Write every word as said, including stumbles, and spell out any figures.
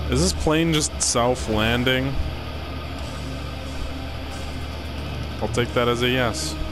Is this plane just self-landing? I'll take that as a yes.